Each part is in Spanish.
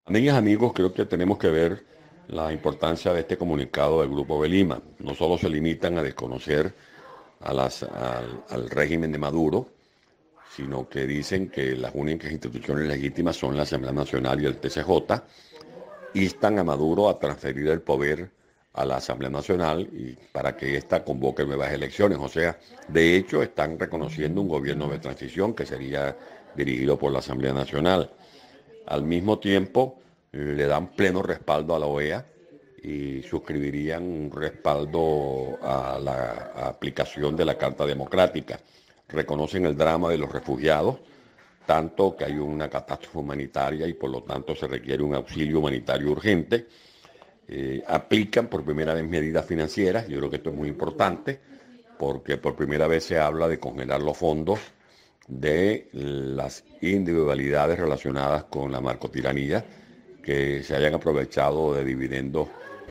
Amigas, amigos, creo que tenemos que ver la importancia de este comunicado del Grupo de Lima. No solo se limitan a desconocer al régimen de Maduro, sino que dicen que las únicas instituciones legítimas son la Asamblea Nacional y el TCJ. Instan a Maduro a transferir el poder a la Asamblea Nacional y para que ésta convoque nuevas elecciones. O sea, de hecho, están reconociendo un gobierno de transición que sería dirigido por la Asamblea Nacional. Al mismo tiempo, le dan pleno respaldo a la OEA y suscribirían un respaldo a la aplicación de la Carta Democrática. Reconocen el drama de los refugiados, tanto que hay una catástrofe humanitaria y por lo tanto se requiere un auxilio humanitario urgente. Aplican por primera vez medidas financieras, yo creo que esto es muy importante, porque por primera vez se habla de congelar los fondos de las individualidades relacionadas con la narcotiranía que se hayan aprovechado de dividendos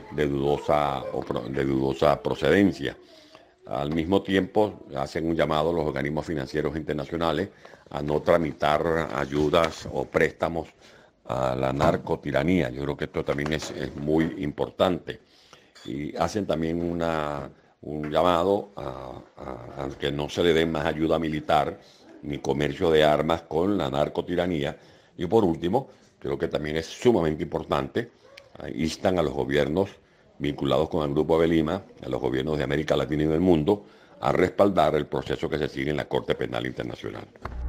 de dudosa procedencia. Al mismo tiempo, hacen un llamado a los organismos financieros internacionales a no tramitar ayudas o préstamos a la narcotiranía. Yo creo que esto también es muy importante. Y hacen también un llamado a que no se le den más ayuda militar ni comercio de armas con la narcotiranía. Y por último, creo que también es sumamente importante, instan a los gobiernos vinculados con el Grupo de Lima, a los gobiernos de América Latina y del mundo, a respaldar el proceso que se sigue en la Corte Penal Internacional.